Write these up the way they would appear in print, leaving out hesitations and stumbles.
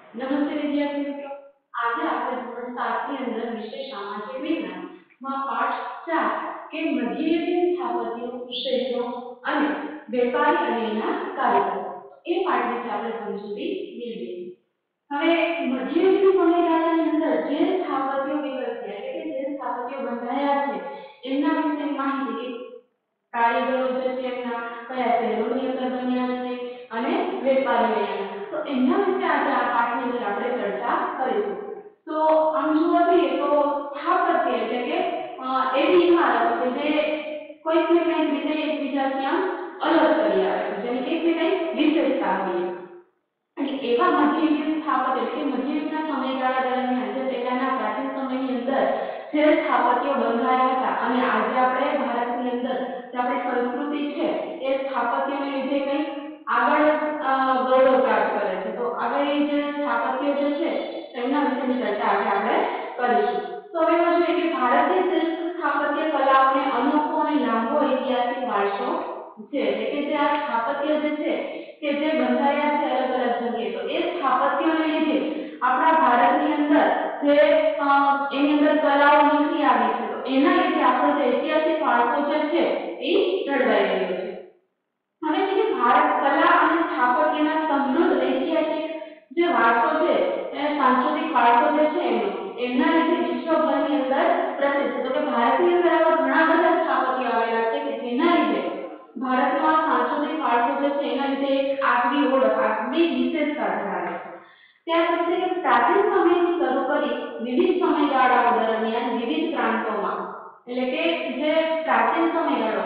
નમસ્તે વિદ્યાર્થી મિત્રો, આજે આપણે ધોરણ 7 ની અંદર વિષય સામાજિક વિજ્ઞાનમાં પાઠ 4 કે મધ્યયુગીન સ્થાપત્યો, શહેરો અને વેપારી અને એના કારીગરો એ પાઠ વિશે આપણે સમજૂતી મેળવીએ. હવે મધ્યયુગીન સમયગાળાની અંદર જે સ્થાપત્યો વિકસ્યા એટલે કે જે સ્થાપત્યો બંધાયા છે એમના વિશે માહિતી, કારીગરો જે છે એમના કયા શહેરોની અંદર બન્યા છે અને વેપારીઓ તો એમના વિશે આજે આ પાઠની અંદર આપણે ચર્ચા કરીશું. તો આમ જોવા જઈએ તો સ્થાપત્ય એટલે કે એવી ઇમારત કે જે કોઈક ને કંઈક રીતે એકબીજાથી આમ અલગ કરી આવે છે, જેની કંઈક ને કંઈક વિશેષતા હોય. અને એવા મધ્યયુગીન સ્થાપત્ય એટલે કે મધ્યયુગના સમયગાળા દરમિયાન જે પહેલાના પ્રાચીન સમયની અંદર જે સ્થાપત્યો બંધાયા હતા અને આજે આપણે ભારતની અંદર જે આપણી સંસ્કૃતિ છે એ સ્થાપત્યને લીધે કંઈક આગળ ગૌરવ પ્રાપ્ત કરે છે. તો આગળ જે સ્થાપત્ય જે છે એમના વિશેની ચર્ચા આજે આપણે કરીશું. તો હવે જોઈએ કે ભારતીય શિલ્પ સ્થાપત્ય કલાઓને અનોખો અને લાંબો ઐતિહાસિક વારસો છે. એટલે કે જે આ સ્થાપત્ય જે છે કે જે બંધાયા છે અલગ અલગ જગ્યાએ, તો એ સ્થાપત્યોને લીધે આપણા ભારતની અંદર જે એની અંદર કલાઓ નીકળી આવી છે તો એના લીધે આપણો જે ઐતિહાસિક વારસો જે છે એ જળવાઈ રહ્યો છે. હવે છે કે ભારત કલા અને સ્થાપત્યના સમૃદ્ધ ઐતિહાસિક જે વારસો છે એ સાંસ્કૃતિક વારસો જે છે એમના લીધે વિશ્વભરની અંદર પ્રસિદ્ધ છે. તો કે ભારતની અંદર આવા ઘણા બધા સ્થાપત્યો આવેલા છે કે જેના લીધે ભારતનો આ સાંસ્કૃતિક વારસો જે છે એના લીધે એક આગવી ઓળખ, આગવી વિશેષતા ધરાવે છે. ત્યાર પછી કે પ્રાચીન સમયથી શરૂ કરી વિવિધ સમયગાળાઓ દરમિયાન વિવિધ પ્રાંતોમાં એટલે કે જે પ્રાચીન સમયગાળો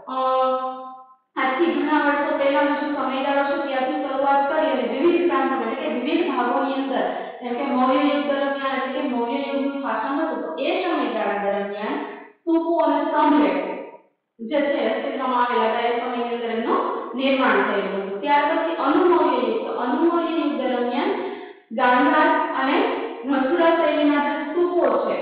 આજથી ઘણા વર્ષો પહેલાનો જે સમયગાળો છે ત્યાંથી શરૂઆત કરી અને વિવિધ પ્રાંતોમાં એટલે કે વિવિધ ભાગોની અંદર જેમ કે મૌર્ય યુગ દરમિયાન એટલે કે મૌર્ય યુગનું શાસન હતું તો એ સમયગાળા દરમિયાન સ્તૂપો અને સ્તંભલેખો જે છે અસ્તિત્વમાં આવેલા હતા એ સમયની અંદર એમનું નિર્માણ થયેલું હતું. ત્યાર પછી અનુમૌર્ય યુગ, તો અનુમૌર્ય યુગ દરમિયાન ગાંધાર અને મથુરા શૈલીના જે સ્તૂપો છે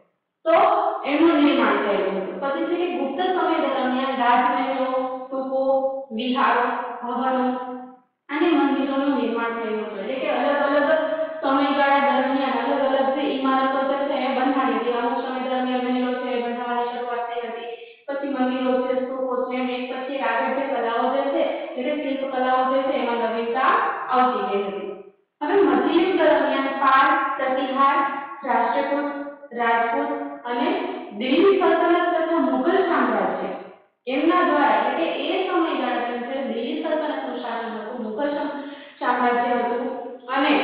તો એનું નિર્માણ થયેલું હતું. પછી છે કે ગુપ્ત સમય દરમિયાન રાજમહેલો, સ્તૂપો, વિહારો, ભવનો અને મંદિરોનું નિર્માણ થયું હતું. એટલે કે અલગ અલગ સમયગાળા દરમિયાન અલગ અલગ જે ઇમારતો છે એ બંધાણી હતી. અમુક સમય દરમિયાન મહેલો છે એ બંધાવાની શરૂઆત થઈ હતી, પછી મંદિરો છે, સ્તૂપો છે, અને પછી આગળ જે કલાઓ જે છે એટલે શિલ્પ કલાઓ જે છે એમાં નવીનતા આવતી ગઈ હતી. હવે મધ્યયુગ દરમિયાન પાલ, પ્રતિહાર, રાષ્ટ્રકૂટ, રાજપૂત અને દિલ્હી સલ્તનત તથા મુઘલ સામ્રાજ્ય એમના દ્વારા એટલે કે એ સમયગાળા દરમિયાન દિલ્હી સલ્તનતનું શાસન હતું, મુઘલ સામ્રાજ્ય હતું અને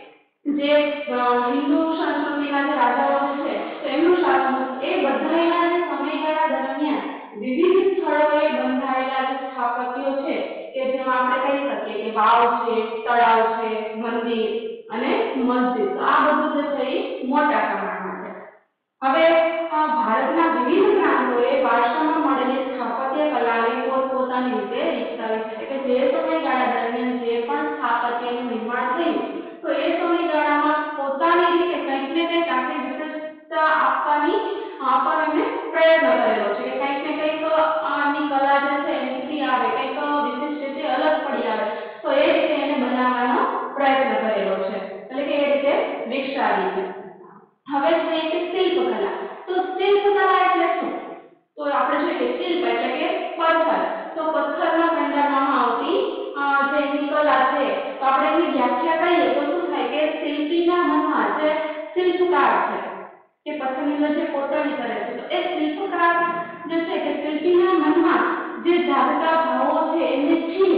જે હિન્દુ સંસ્કૃતિના જે રાજાઓ છે તેમનું શાસન એ બધાના જે સમયગાળા દરમિયાન વિવિધ સ્થળોએ બંધાયેલા જે સ્થાપત્યો છે કે જેમાં આપણે કહી શકીએ કે વાવ છે, તળાવ છે, મંદિર અને મસ્જિદ, આ બધું જે છે એ મોટા પ્રમાણમાં છે. હવે ભારતના વિવિધ પ્રાંતોએ વારસામાં મળેલી સ્થાપત્ય કલાને પોતપોતાની રીતે વિકસાવી છે. કે જે સમયગાળા દરમિયાન જે પણ સ્થાપત્યનું નિર્માણ થયું તો એ સમયગાળામાં પોતાની રીતે કંઈક ને કંઈક આપણી વિશેષતા આપવાનો એમણે પ્રયત્ન કરેલો છે કે કંઈક ને કંઈક આની કલા જે છે નીકળી આવે, કંઈક વિશિષ્ટ રીતે અલગ પડી આવે તો એ રીતે એને બનાવવાનો પ્રયત્ન કરેલો છે, એટલે કે એ રીતે વિકસાવી છે. હવે જોઈએ કે શિલ્પકલા, તો શિલ્પકલા એટલે શું? તો આપણે જોઈએ કે શિલ્પ એટલે કે પથ્થર, તો પથ્થરમાં કંડારવામાં આવતી જે એની કલા છે તો આપણે એની વ્યાખ્યા કરીએ તો શું થાય કે શિલ્પીના મનમાં જે શિલ્પકાર છે કે પથ્થરની અંદર જે કોતરણી કરે છે તો એ શિલ્પકાર જે છે કે શિલ્પીના મનમાં જે જાગતા ભાવો છે એમને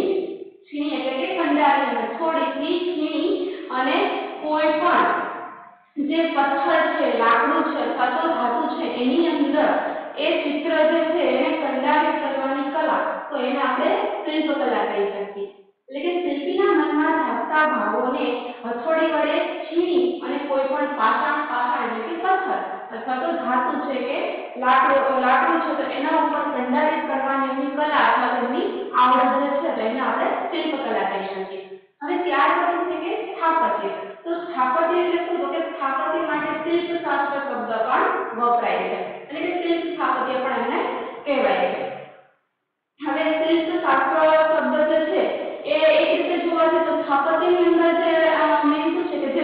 છીણી એટલે કે કંડારી અને થોડીથી છીણી અને કોઈ પણ જે પથ્થર છે, લાકડું છે અથવા તો ધાતુ છે એની અંદર એ ચિત્ર જે છે એને કંડારિત કરવાની કલા તો એને આપણે શિલ્પકલા કહી શકીએ. એટલે કે શિલ્પીના મનમાં જાગતા ભાવોને હથોડી વડે છીણી અને કોઈ પણ પાષાણ એટલે કે પથ્થર અથવા તો ધાતુ છે કે લાકડું છે તો એના ઉપર કંડારિત કરવાની એની કલા અથવા એની આવડત જે છે તેને આપણે શિલ્પકલા કહી શકીએ. હવે ત્યાર પછી છે કે સ્થાપત્ય, તો સ્થાપત્ય એટલે શું? તો કે સ્થાપત્ય માટે શિલ્પ શાસ્ત્ર શબ્દ પણ વપરાય છે, એટલે કે શિલ્પ સ્થાપત્ય પણ એને કહેવાય છે. હવે શિલ્પ શાસ્ત્ર શબ્દ જે છે એ એક રીતે જોવા જઈએ તો સ્થાપત્યની અંદર જે મેઇન શું છે કે જે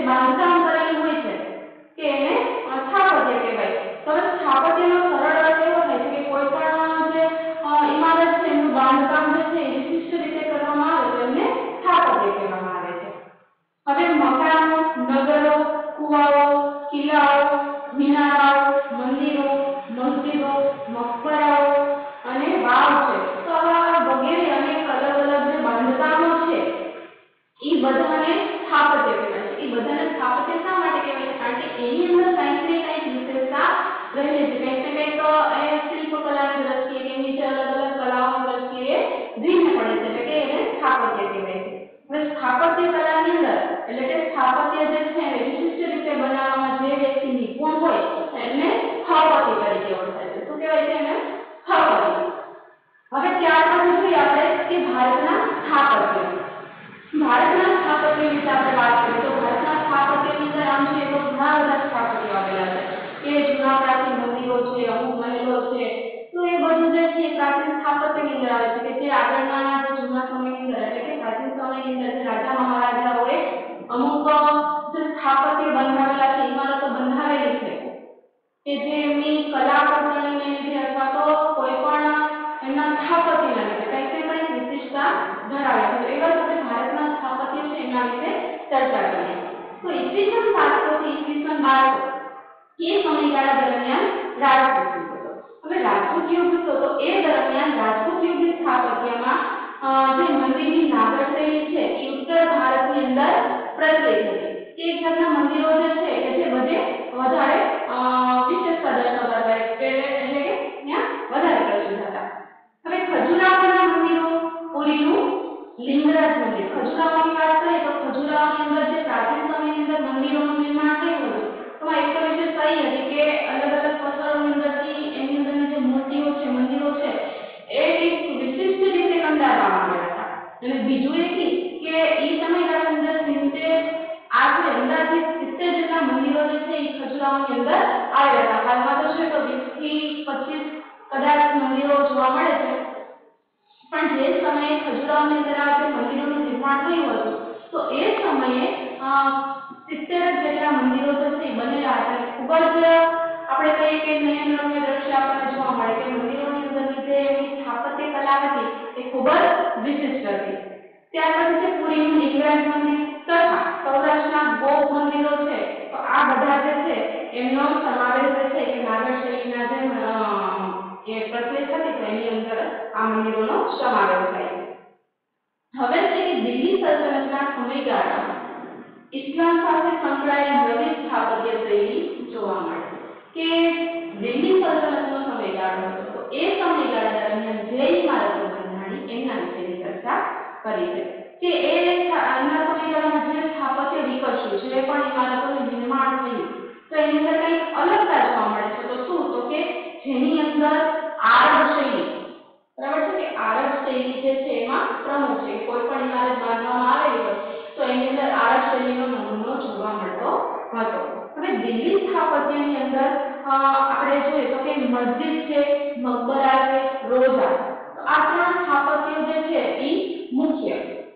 રહેલી છે કંઈક ને કંઈક એ શિલ્પકલાની દ્રષ્ટિએ કે બીજી અલગ અલગ કલાઓની દ્રષ્ટિએ ધીમે પડે છે એટલે કે એને સ્થાપત્ય કહેવાય છે. હવે સ્થાપત્ય કલાની અંદર એટલે કે સ્થાપત્ય જે છે એને વિશિષ્ટ રીતે બનાવવામાં જે વ્યક્તિ નિપુણ હોય એને સ્થાપતિ તરીકે ઓળખાય છે. શું કહેવાય છે એને? સ્થાપતિ. હવે ત્યાર પછી જોઈએ આપણે કે ભારતના સ્થાપત્ય વિશે આપણે વાત કરીએ તો ભારતના સ્થાપત્યની અંદર આમ છે તો ઘણા બધા સ્થાપત્યો આવેલા છે કે જૂના પ્રાચીન મંદિરો છે, અમુક મહેલો છે, તો એ બધું જે છે પ્રાચીન સ્થાપત્યની અંદર આવે છે કે જે આગળના જે જૂના સમયની અંદર એટલે કે પ્રાચીન સમયની અંદર જે રાજા મહારાજાઓએ અમુક જે સ્થાપત્ય બંધાવેલા છે, ઇમારતો બંધાવેલી છે કે જે એમની કલા કૌશલ્યને લીધે અથવા તો કોઈ પણ એમના સ્થાપત્યના લીધે કંઈક ને કંઈક વિશિષ્ટતા ધરાવે છે. તો એવા આપણે ભારતના સ્થાપત્ય છે એના વિશે ચર્ચા કરીએ. તો ઈસવીસન 700 થી ઈસવીસન 1200 એ સમયગાળા દરમિયાન રાજપૂત યુગ હતો. હવે રાજપૂત યુગ હતો તો એ દરમિયાન રાજપૂત યુગની સ્થાપત્યમાં જે મંદિરની નાગર શૈલી છે એ ઉત્તર ભારતની અંદર પ્રચલિત હતી. તે જાતના મંદિરો જે છે કે જે બધે વધારે વિશેષતા દર્શાવતા હતા એટલે કે ત્યાં વધારે પ્રસિદ્ધ હતા. હવે ખજુરાહોના મંદિરો, પુરીનું લિંગરાજ મંદિર. ખજુરાહોની વાત કરીએ તો ખજુરાહોની અંદર જે પ્રાચીન સમયની અંદર મંદિરોનું નિર્માણ થયું હતું તો એક તો વિશેષતા એ હતી કે અલગ અલગ પથ્થરોની અંદરથી એની અંદરની જે મૂર્તિઓ છે, મંદિરો છે એ એક વિશિષ્ટ રીતે કંડારવામાં આવ્યા હતા. અને બીજું એ કે એ સમયગાળાની અંદર 70 જેટલા મંદિરો જે છે એ ખજુરાહોની અંદર આવ્યા હતા. હાલમાં તો છે તો 20 થી 25 કદાચ મંદિરો જોવા મળે છે, પણ જે સમયે ખજુરાહોની અંદર આ જે મંદિરોનું નિર્માણ થયું હતું તો એ સમયે 70 જેટલા મંદિરો જે છે બનેલા હતા. ખૂબ જ આપણે કહીએ કે નયનરમ્ય દ્રશ્ય આપણને જોવા મળે કે મંદિરોની અંદરની જે સ્થાપત્ય કલા હતી એ ખૂબ જ વિશિષ્ટ હતી. ત્યાર પછી છે પુરીનું લિંગરાજ મંદિર તથા સૌરાષ્ટ્રના ગોપ મંદિરો છે તો આ બધા જે છે એમનો સમાવેશ છે કે નાગર શૈલીના જે પ્રચલિત હતી તો એની અંદર આ મંદિરોનો સમાવેશ થાય છે. હવે છે કે દિલ્હી સલ્તનતના સમયગાળામાં ઇસ્લામ સાથે સંકળાયેલી નવી સ્થાપત્ય શૈલી જોવા મળે કે દિલ્હી સલ્તનતનો સમયગાળો હતો તો એ સમયગાળા દરમિયાન જે ઇમારતો બંધાણી એમના વિશેની ચર્ચા કરી છે કે એના સમયગાળામાં જે સ્થાપત્ય વિકસ્યું છે પણ ઇમારતોનું નિર્માણ થયું તો એની અંદર કંઈક અલગતા જોવા મળે છે. તો શું? તો કે જેની અંદર આરબ શૈલી, બરાબર છે કે આરબ શૈલી જે છે એમાં પ્રમુખ છે. કોઈ પણ ઇમારત બાંધવામાં આવેલી હોય તો એની અંદર આરબ શૈલીનો નમૂનો જોવા મળતો હતો. હવે દિલ્હી સ્થાપત્યની અંદર આપણે જોઈએ તો કે મસ્જિદ છે, મકબરા છે, રોજા, તો આ ત્રણ સ્થાપત્યો જે છે એ મુખ્ય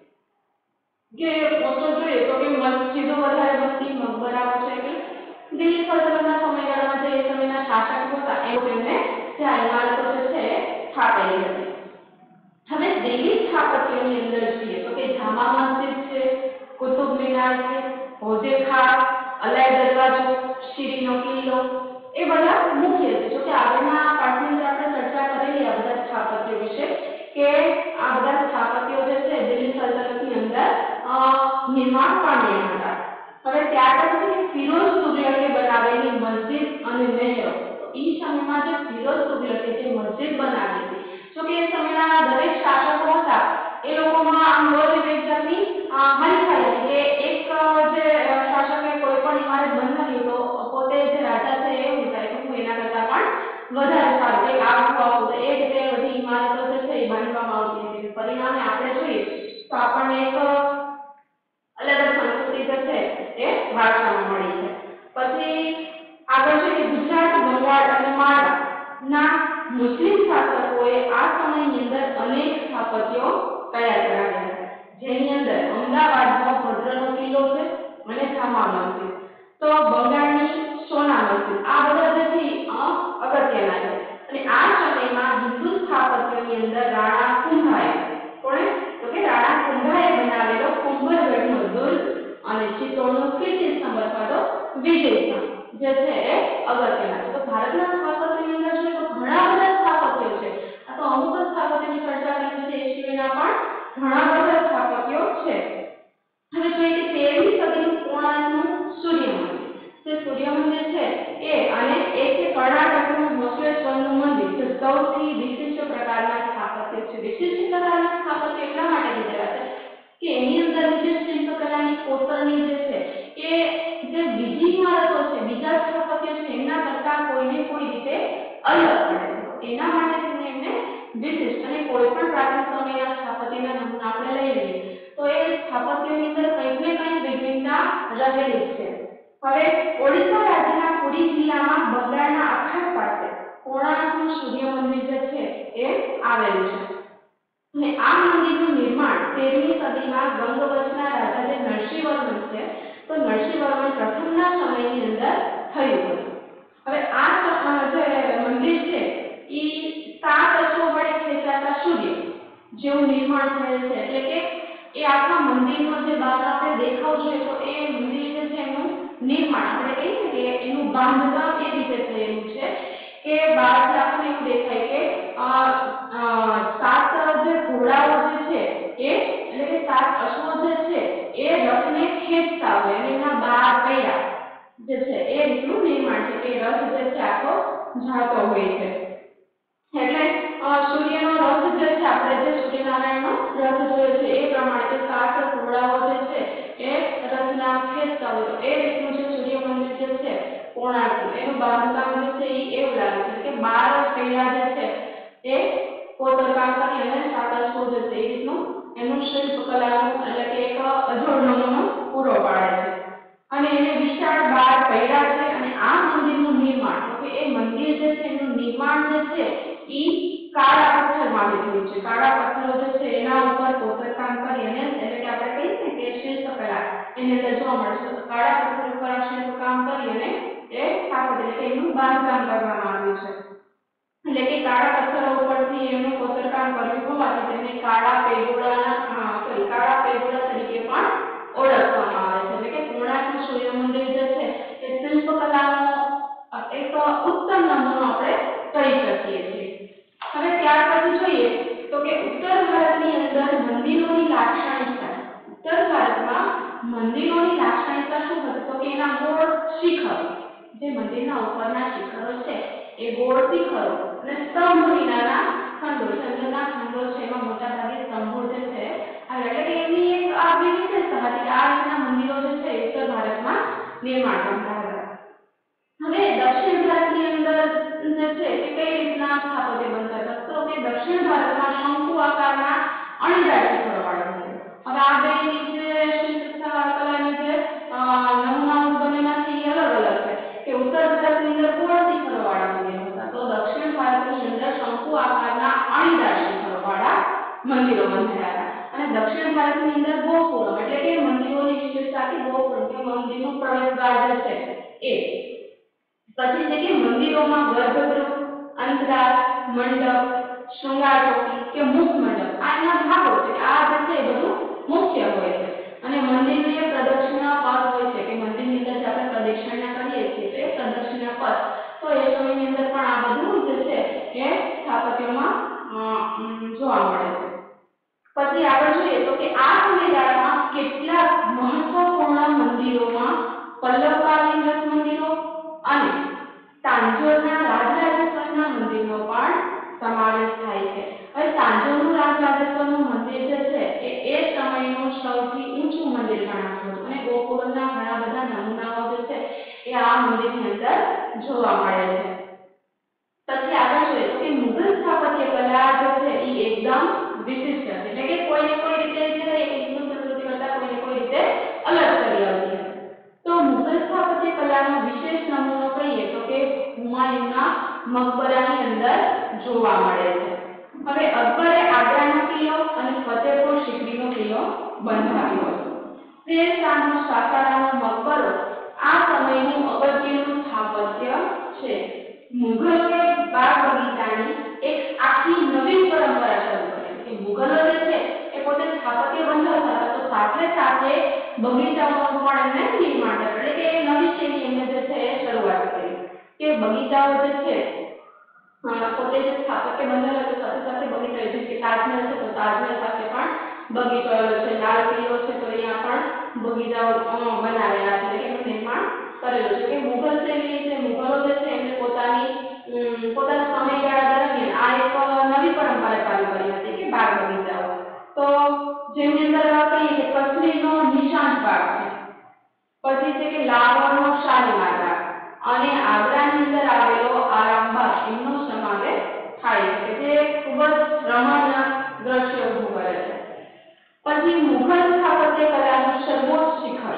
કે તો જોઈએ તો કે મસ્જિદો વધારે બનતી, મકબરાઓ છે કે દિલ્હી સલ્તનતના સમયગાળામાં જે એ સમયના શાસકો હતા એ તેમને ત્યાં ઇમારતો જે છે સ્થાપેલી હતી. હવે દિલ્હી સ્થાપત્યની અંદર જોઈએ તો કે જામા મસ્જિદ છે, કુતુબ મિનાર છે, હોજે ખાસ, અલાઈ દરવાજો, શીરીનો કિલ્લો એ બધા મુખ્ય છે. જો કે આગળના પાઠની અંદર આપણે ચર્ચા કરેલી આ બધા સ્થાપત્યો વિશે કે આ બધા સ્થાપત્યો જે છે દિલ્હી સલ્તનતની અંદર નિર્માણ પામ્યા હતા. હવે ત્યાર પછી ફિરોઝ તુગલકે બનાવેલી મસ્જિદ અને મહેલો. તો એ સમયમાં જે ફિરોઝ તુગલકે જે મસ્જિદ બનાવી હતી જો કે એ સમયના દરેક શાસકો હતા એ લોકોમાં આમ રોજ એક જાતની હરીફાઈ હતી કે એક જે શાસકે કોઈ પણ ઇમારત બનાવી તો પોતે જે રાજા છે એ વિચારે કે હું એના કરતા પણ વધારે સારું એક આવું તો એ રીતે બધી ઇમારતો જે છે એ બાંધવામાં આવતી હતી. પરિણામે આપણે જોઈએ તો આપણને એક અલગ અલગ સંસ્કૃતિ જે છે એ વારસામાં મળી છે. પછી આગળ છે કે ગુજરાત, બંગાળ અને માળવાના મુસ્લિમ શાસકોએ આ સમયની અંદર અનેક સ્થાપત્યો તૈયાર કરાવ્યા હતા જેની અંદર અમદાવાદનો ભદ્રનો કિલ્લો છે અને જામા મસ્જિદ, તો બંગાળની સોના મસ્જિદ, આ બધા જે છે અગત્યના છે. અને આ સમયમાં હિન્દુ સ્થાપત્યની અંદર રાણા કુંભાએ કોણે તો કે રાણા કુંભાએ બનાવેલો કુંભરગઢનો દુર્ગ અને ચિત્તોડનો કીર્તિ સ્તંભ અથવા તો વિજય સ્તંભ જે છે એ અગત્યના છે. તો ભારતના સ્થાપત્યની અંદર છે તો ઘણા બધા સ્થાપત્યો છે. આ તો અમુક સ્થાપત્યની ચર્ચા કરી છે એ સિવાયના પણ ઘણા બધા સ્થાપત્યો છે. હવે જોઈએ કે 13મી સદીનું કોણાર્કનું સૂર્ય મંદિર. જે સૂર્ય મંદિર છે એ અને એક છે કર્ણાટક સૌથી વિશિષ્ટ પ્રકારના સ્થાપત્ય છે. વિશિષ્ટ પ્રકારના સ્થાપત્ય એટલા માટે લીધેલા છે કે એની અંદર જે શિલ્પકલાની કોતરણી જે છે એ જે બીજી ઇમારતો છે, બીજા સ્થાપત્ય છે એના કરતા કોઈને કોઈ રીતે અલગ પડે. એના માટે એમને વિશિષ્ટ, અને કોઈ પણ પ્રાચીન સમયના સ્થાપત્યના નમૂના આપણે લઈ લઈએ તો એ સ્થાપત્યની અંદર કંઈક ને કંઈક વિભિન્નતા રહેલી છે. હવે ઓડિશા રાજ્યના પુરી જિલ્લામાં બંગાળના અખાત પાસે કોણાર્કનું સૂર્ય મંદિર જે છે એ આવેલું છે. અને આ મંદિરનું નિર્માણ 13મી સદીમાં ગંગવંશના રાજા જે નરસિંહવર્મન છે તો નરસિંહવર્મન પ્રથમના સમયની અંદર થયું હતું. હવે આ જે મંદિર છે એ 7 અશ્વો વડે ખેંચાતા સૂર્ય જેવું નિર્માણ થયેલ છે. એટલે કે એ આખા મંદિરનો જે બહાર આપણે દેખાવ જોઈએ તો એ મંદિર જે છે એનું નિર્માણ આપણે કહીએ કે એનું બાંધકામ એ રીતે થયેલું છે કે બહારથી આપણને એવું દેખાય કે 7 જે ઘોડાઓ જે છે એ એટલે કે 7 અશ્વો જે છે એ રથને ખેંચતા હોય અને એના 12 પૈડા જે છે એ રીતનું નિર્માણ છે કે રથ જે છે આખો જાતો હોય છે. એટલે સૂર્યનો રથ જે છે આપણે જે સૂર્યનારાયણનો રથ જોયો છે એ પ્રમાણે કે 7 ઘોડાઓ જે છે એ રથના ખેંચતા હોય તો એ રીતનું જે સૂર્ય મંદિર જે છે કોણાર્ક એનું બાંધકામ જે છે એ એવું લાગે છે કે 12 પૈડા જે છે એ કોતરકામ કરી અને 7 અશ્વો જે છે એ રીતનું એનું શિલ્પકલાનું એટલે કે એક અજોડ નમૂનો પૂરો પાડે છે. અને એને વિશાળ 12 પૈડા છે. અને આ મંદિરનું નિર્માણ તો કે એ મંદિર જે છે એનું નિર્માણ જે છે ઈ કાળા પથ્થરમાંથી થયું છે. કાળા પથ્થરો જે છે એના ઉપર કોતરકામ કરી અને એટલે કે આપણે કહીએ ને કે શિલ્પકલા એની અંદર જોવા મળશે. તો કાળા પથ્થર ઉપર આ શિલ્પકામ કરી અને એ સ્થાપત્ય એટલે કે એનું બાંધકામ કરવામાં આવ્યું છે. એટલે કે કાળા પથ્થરો ઉપરથી એનું કોતરકામ કર્યું હોવાથી તેને કાળા પેગોડા તરીકે પણ ઓળખવામાં આવે છે. એટલે કે કોણાર્કનું સૂર્ય મંદિર જે છે એ શિલ્પકલાનો એક ઉત્તમ નમૂનો આપણે કહી શકીએ છીએ. હવે ત્યાર પછી જોઈએ તો કે ઉત્તર ભારતની અંદર મંદિરોની લાક્ષણિકતા. ઉત્તર ભારતમાં મંદિરોની લાક્ષણિકતા શું હતી તો કે એના ગોળ શિખર, જે મંદિરના ઉપરના શિખરો છે એ ગોળ શિખરો અને સ્તંભ વિનાના ખંડો, ચંદ્રના ખંડો છે એમાં મોટા ભાગે સ્તંભો જે છે એટલે કે એની એક આ વિશેષતા હતી કે આ રીતના મંદિરો જે છે ઉત્તર ભારતમાં નિર્માણ પામતા હતા. હવે દક્ષિણ ભારતની અંદર જે છે કે કઈ રીતના સ્થાપત્ય બનતા હતા તો કે દક્ષિણ ભારતમાં શંકુ આકારના અણીદાર શિખરો વાળા મંદિરો. હવે આ બેની જે શિલ્પકલાની જે નમૂનાઓ બનેલા છે એ અલગ અલગ છે કે ઉત્તર ભારતની અંદર ગોળ શિખરો વાળા મંદિરો હતા તો દક્ષિણ ભારતની અંદર શંકુ આકારના અણીદાર શિખરો વાળા મંદિરો બંધાયા હતા. અને દક્ષિણ ભારતની અંદર ગોપુરમ એટલે કે મંદિરોની વિશેષતા કે ગોપુરમ કે મંદિરનું પ્રવેશદ્વાર જે છે એ. પછી છે કે મંદિરોમાં ગર્ભગૃહ, અંતરાલ, મંડપ, શૃંગાર ચોકી કે મુખ મંડપ આ એના ભાગો છે. આ જે છે એ બધું મુખ્ય હોય છે. અને મંદિરની પ્રદક્ષિણા પથ હોય છે કે મંદિરની અંદર જે આપણે પ્રદક્ષિણા કરીએ છીએ તો એ પ્રદક્ષિણા પથ તો એ સમયની અંદર પણ આ બધું જે છે એ સ્થાપત્યોમાં જોવા મળે છે. પછી આગળ જોઈએ તો કે આ સમયગાળામાં કેટલાક મહત્વપૂર્ણ મંદિરોમાં પલ્લવકાલીન રથ મંદિરો અને તાંજોરના રાજરાજેશ્વરના મંદિરનો પણ સમાવેશ થાય છે. હવે તાંજોરનું રાજરાજેશ્વરનું મંદિર જે છે એ સમયનું સૌથી ઊંચું મંદિર ગણાતું હતું અને ગોપુરમના ઘણા બધા નમૂનાઓ જે છે એ આ મંદિરની અંદર જોવા મળે છે. પછી આગળ જોઈએ તો કે મુઘલ સ્થાપત્ય કલા જે છે એ એકદમ વિશિષ્ટ હતી. એટલે કે કોઈને કોઈ રીતે જે એક હિન્દુ સંસ્કૃતિ કરતા કોઈને કોઈ રીતે અલગ કરી આવતી હતી. તો મુઘલ સ્થાપત્ય કલાનો વિશેષ નમૂનો કહીએ તો કે હુમાયુના મકબરાની અંદર જોવા મળે છે. હવે અકબરે આગ્રાનો કિલ્લો અને ફતેહપુર સિકરીનો કિલ્લો બંધાવ્યો હતો. શેરશાહનો સાસારાનો મકબરો આ સમયનું અગત્યનું સ્થાપત્ય છે. મુઘલોએ બાગ બગીચાની એક આખી નવી પરંપરા શરૂ કરી કે મુઘલો જે છે એ પોતે સ્થાપત્ય બંધાવતા હતા તો સાથે સાથે બગીચાઓનું પણ એમને નિર્માણ કર્યું. એટલે કે નવી શૈલી એમને જે છે એ શરૂઆત કરી કે બગીચાઓ જે છે પોતે જે સ્થાપત્ય બંધાવેલા તો સાથે સાથે બગીચા જે કે તાજમહેલ છે તો તાજમહેલ સાથે પણ બગીચો આવેલો છે. લાલ કિલ્લો છે તો અહીંયા પણ બગીચાઓ બનાવેલા છે. એટલે કે એનું નિર્માણ કરેલું છે કે મુઘલ શૈલી છે મુઘલો જે છે એમને પોતાના સમયગાળા દરમિયાન જેની અંદર કહીએ કે કચરીનો નિશાન પાક છે, પછી છે કે લાહોરનો શાલીમાર બાગ અને આગ્રાની અંદર આવેલો આરામબાગ એમનો સમાવેશ થાય છે, જે ખૂબ જ રમણીય દ્રશ્ય ઊભું કરે છે. પછી મુઘલ સ્થાપત્ય કલાનું સર્વોચ્ચ શિખર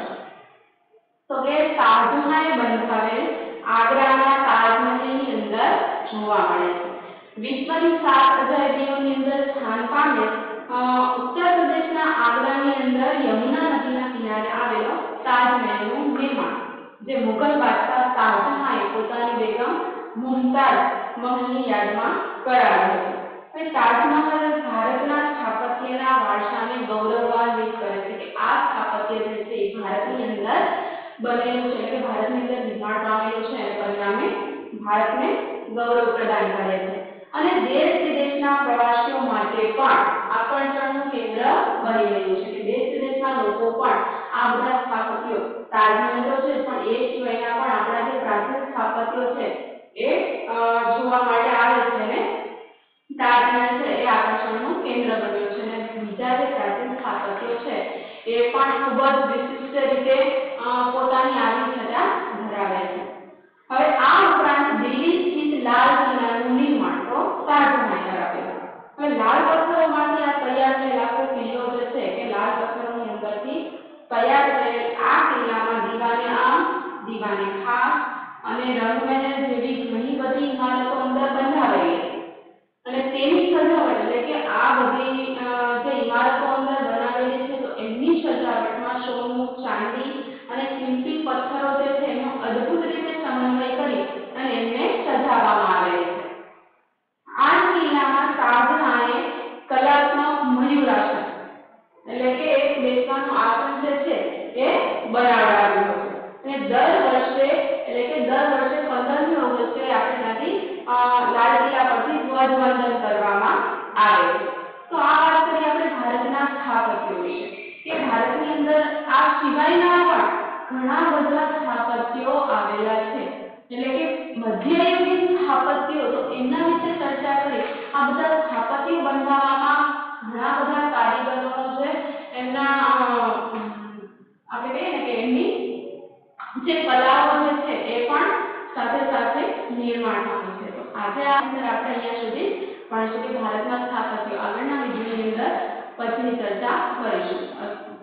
તો કે શાહજહાંએ બંધાવેલ આગ્રાના તાજમહેલની અંદર જોવા મળે છે. વિશ્વની 7 અજાયબીઓની અંદર સ્થાન પામે ઉત્તર પ્રદેશના આગ્રાની અંદર યમુના નદીના કિનારે આવેલો તાજમહેલનું નિર્માણ જે મુઘલ બાદશાહ શાહજહાંએ પોતાની બેગમ મુમતાઝ મહલની યાદમાં કરાવ્યું હતું. તાજમહલ ભારતના સ્થાપત્યના વારસાને ગૌરવાન્વિત કરે છે કે આ સ્થાપત્ય જે છે એ ભારતની અંદર બનેલું છે, કે ભારતની અંદર નિર્માણ પામેલું છે અને પરિણામે ભારતને ગૌરવ પ્રદાન કરે છે અને દેશ વિદેશના પ્રવાસીઓ માટે પણ આકર્ષણનું કેન્દ્ર બની રહ્યું છે, કે દેશ વિદેશના લોકો પણ આ બધા સ્થાપત્યો તાજમહેલ તો છે પણ એ સિવાયના પણ આપણા જે પ્રાચીન સ્થાપત્યો છે એ જોવા માટે આવે છે અને તાજમહેલ છે એ આકર્ષણનું કેન્દ્ર બન્યો છે અને બીજા જે પ્રાચીન સ્થાપત્યો છે એ પણ ખૂબ જ વિશિષ્ટ રીતે પોતાની આગવી છટા ધરાવે છે. હવે આ ઉપરાંત દિલ્હી સ્થિત લાલ કિલ્લાનું નિર્માણ તો શાહજહાંએ કરાવ્યું. હવે લાલ પથ્થરોમાંથી આ તૈયાર થયેલ આખો કિલ્લો જે છે કે લાલ પથ્થરોની અંદરથી તૈયાર થયેલ આ કિલ્લામાં દીવાને આમ, દીવાને ખાસ અને રંગમહેલ જેવી ઘણી બધી ઇમારતો અંદર બંધાવેલી અને તેની સજાવટ એટલે કે આ બધી જે ઇમારતો અંદર બનાવેલી છે તો એમની સજાવટમાં સોનું, ચાંદી અને કિંમતી પથ્થરો જે છે એનો અદ્ભુત રીતે સમન્વય કરી અને એમને સજાવવામાં આવેલી છે. આ કિલ્લામાં શાહજહાંએ કલાત્મક મયુરાસન એટલે કે એક બેસવાનું આસન જે છે એ બનાવડાવ્યું હતું અને દર વર્ષે 15મી ઓગસ્ટે આપણે ત્યાંથી લાલ કિલ્લા પરથી ધ્વજવંદન કરવામાં આવે છે. તો આ વાત કરીએ આપણે ભારતના સ્થાપત્યો વિશે કે ભારતની અંદર આ સિવાયના પણ ઘણા બધા સ્થાપત્યો આવેલા છે, એટલે કે મધ્યયુગીન સ્થાપત્યો તો એમના વિશે ચર્ચા કરી. આ બધા સ્થાપત્યો બનાવવામાં ઘણા બધા કારીગરોનો છે એમના આપણે કહીએ ને કે એમની જે કલાઓ જે છે એ પણ સાથે સાથે નિર્માણ પામે છે. તો આજે આ અંદર આપણે અહીંયા સુધી ભણીશું કે ભારતના સ્થાપત્યો. આગળના વિડીયોની અંદર પછીની ચર્ચા કરીશું.